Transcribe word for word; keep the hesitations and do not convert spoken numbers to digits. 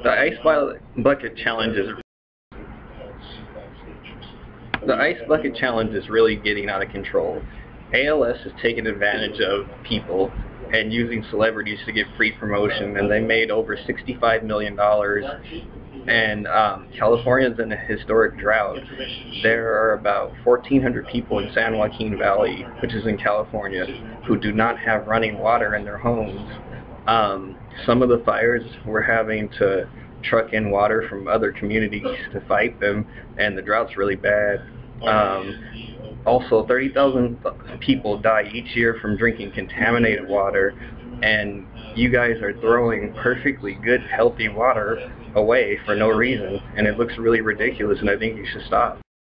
The ice bucket challenge is the ice bucket challenge is really getting out of control. A L S has taken advantage of people and using celebrities to get free promotion, and they made over sixty-five million dollars. And um, California is in a historic drought. There are about fourteen hundred people in San Joaquin Valley, which is in California, who do not have running water in their homes. Um, some of the fires we're having to truck in water from other communities to fight them, and the drought's really bad. Um, also, thirty thousand people die each year from drinking contaminated water, and you guys are throwing perfectly good, healthy water away for no reason, and it looks really ridiculous, and I think you should stop.